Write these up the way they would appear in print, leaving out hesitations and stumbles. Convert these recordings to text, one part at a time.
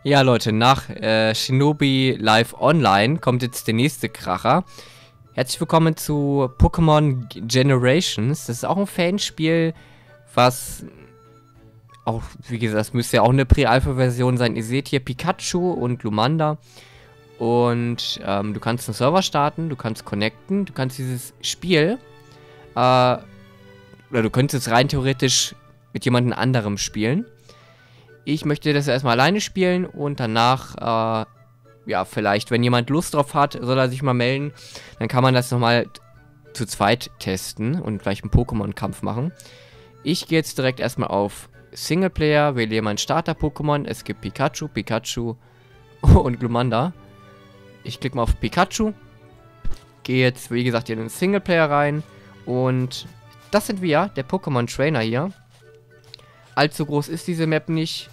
Ja, Leute, nach Shinobi Live Online kommt jetzt der nächste Kracher. Herzlich willkommen zu Pokémon Generations. Das ist auch ein Fanspiel, was auch, wie gesagt, das müsste ja auch eine Pre-Alpha-Version sein. Ihr seht hier Pikachu und Glumanda. Und du kannst einen Server starten, du kannst connecten, du kannst dieses Spiel, oder du könntest es rein theoretisch mit jemandem anderem spielen. Ich möchte das erstmal alleine spielen und danach, ja, vielleicht, wenn jemand Lust drauf hat, soll er sich mal melden. Dann kann man das nochmal zu zweit testen und gleich einen Pokémon-Kampf machen. Ich gehe jetzt direkt erstmal auf Singleplayer, wähle mein Starter-Pokémon. Es gibt Pikachu, Pikachu und Glumanda. Ich klicke mal auf Pikachu. Gehe jetzt, wie gesagt, in den Singleplayer rein. Und das sind wir, der Pokémon-Trainer hier. Allzu groß ist diese Map nicht.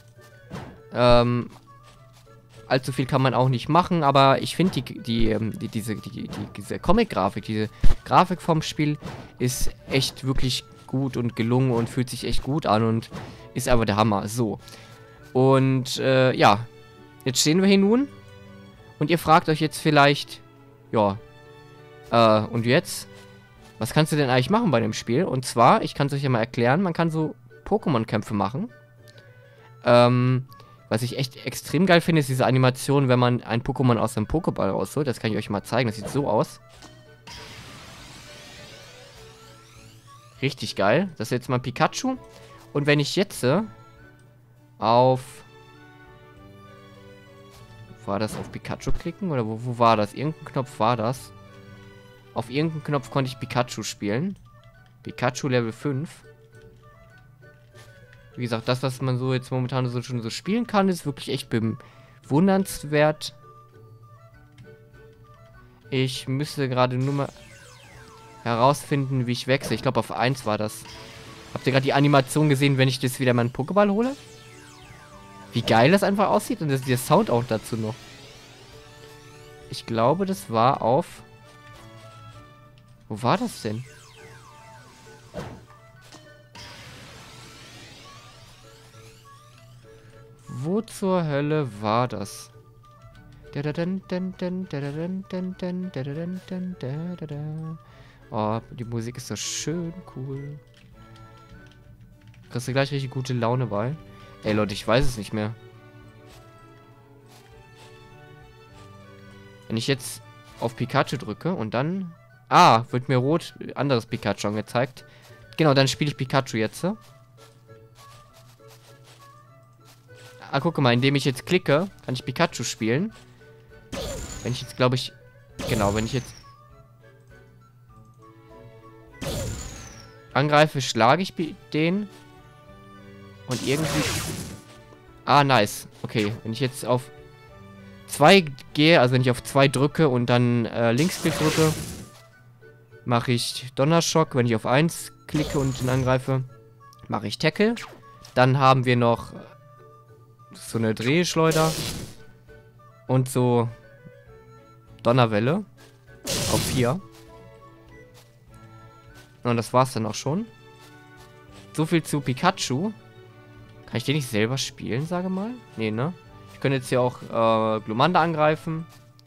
Allzu viel kann man auch nicht machen, aber ich finde diese Comic-Grafik, diese Grafik vom Spiel ist echt wirklich gut und gelungen und fühlt sich echt gut an und ist aber der Hammer. So. Und ja, jetzt stehen wir hier nun und ihr fragt euch jetzt vielleicht, ja, und jetzt? Was kannst du denn eigentlich machen bei dem Spiel? Und zwar, ich kann es euch ja mal erklären, man kann so Pokémon-Kämpfe machen. Was ich echt extrem geil finde, ist diese Animation, wenn man ein Pokémon aus einem Pokéball rausholt. Das kann ich euch mal zeigen. Das sieht so aus. Richtig geil. Das ist jetzt mal Pikachu. Und wenn ich jetzt auf... War das auf Pikachu klicken? Oder wo war das? Irgendein Knopf war das. Auf irgendeinen Knopf konnte ich Pikachu spielen. Pikachu Level 5. Wie gesagt, das, was man so jetzt momentan schon so spielen kann, ist wirklich echt bewundernswert. Ich müsste gerade nur mal herausfinden, wie ich wechsle. Ich glaube, auf 1 war das. Habt ihr gerade die Animation gesehen, wenn ich das wieder meinen Pokéball hole? Wie geil das einfach aussieht und das ist der Sound auch dazu noch. Ich glaube, das war auf... Wo war das denn? Wo zur Hölle war das? Oh, die Musik ist so schön cool. Kriegst du gleich richtig gute Laune bei? Ey Leute, ich weiß es nicht mehr. Wenn ich jetzt auf Pikachu drücke und dann... Ah, wird mir rot anderes Pikachu angezeigt. Genau, dann spiele ich Pikachu jetzt. Ah, guck mal, indem ich jetzt klicke, kann ich Pikachu spielen. Wenn ich jetzt, glaube ich... Genau, wenn ich jetzt... angreife, schlage ich den. Und irgendwie... Ah, nice. Okay, wenn ich jetzt auf 2 gehe, also wenn ich auf 2 drücke und dann Linksklick drücke, mache ich Donnerschock. Wenn ich auf 1 klicke und den angreife, mache ich Tackle. Dann haben wir noch... so eine Drehschleuder und so Donnerwelle auf 4. Und das war's dann auch schon. So viel zu Pikachu. Kann ich den nicht selber spielen, sage mal? Nee, ne? Ich könnte jetzt hier auch Glumanda angreifen.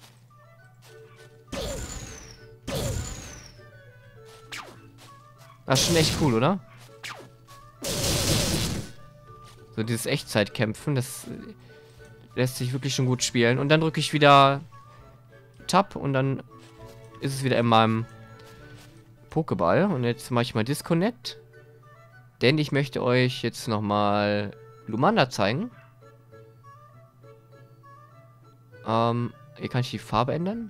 Das ist schon echt cool, oder? So dieses Echtzeitkämpfen, das lässt sich wirklich schon gut spielen. Und dann drücke ich wieder Tab und dann ist es wieder in meinem Pokéball. Und jetzt mache ich mal Disconnect. Denn ich möchte euch jetzt nochmal Glumanda zeigen. Hier kann ich die Farbe ändern.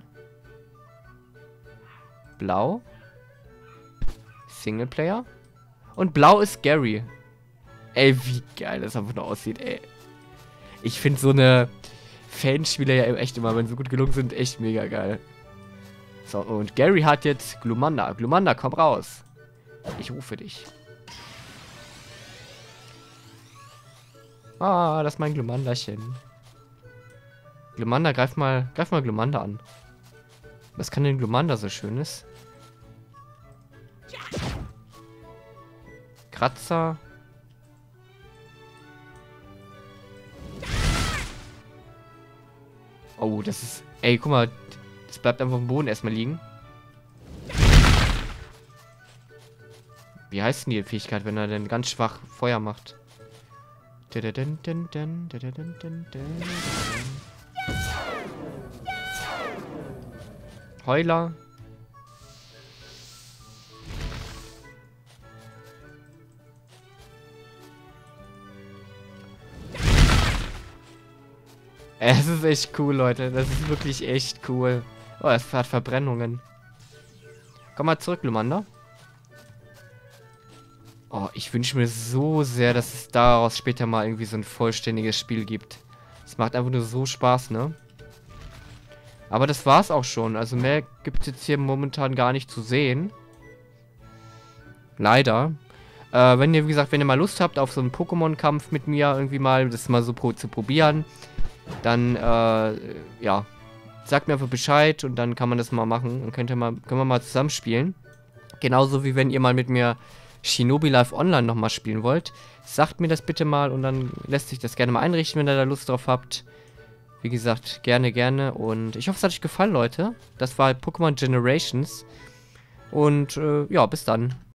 Blau. Singleplayer. Und blau ist Gary. Ey, wie geil das einfach nur aussieht, ey. Ich finde so eine Fanspiele ja echt immer, wenn sie gut gelungen sind, echt mega geil. So, und Gary hat jetzt Glumanda. Glumanda, komm raus. Ich rufe dich. Ah, das ist mein Glumandachen. Glumanda, greif mal Glumanda an. Was kann denn Glumanda so Schönes? Kratzer. Oh, das ist... Ey, guck mal. Das bleibt einfach auf dem Boden erstmal liegen. Wie heißt denn die Fähigkeit, wenn er denn ganz schwach Feuer macht? Heuler. Es ist echt cool, Leute. Das ist wirklich echt cool. Oh, es hat Verbrennungen. Komm mal zurück, Lumanda. Oh, ich wünsche mir so sehr, dass es daraus später mal irgendwie so ein vollständiges Spiel gibt. Es macht einfach nur so Spaß, ne? Aber das war's auch schon. Also mehr gibt es jetzt hier momentan gar nicht zu sehen. Leider. Wenn ihr, wie gesagt, wenn ihr mal Lust habt auf so einen Pokémon-Kampf mit mir irgendwie mal, das mal so zu probieren, dann, ja, sagt mir einfach Bescheid und dann kann man das mal machen. Dann können wir mal zusammenspielen. Genauso wie wenn ihr mal mit mir Shinobi Live Online nochmal spielen wollt. Sagt mir das bitte mal und dann lässt sich das gerne mal einrichten, wenn ihr da Lust drauf habt. Wie gesagt, gerne, gerne. Und ich hoffe, es hat euch gefallen, Leute. Das war Pokémon Generations. Und ja, bis dann.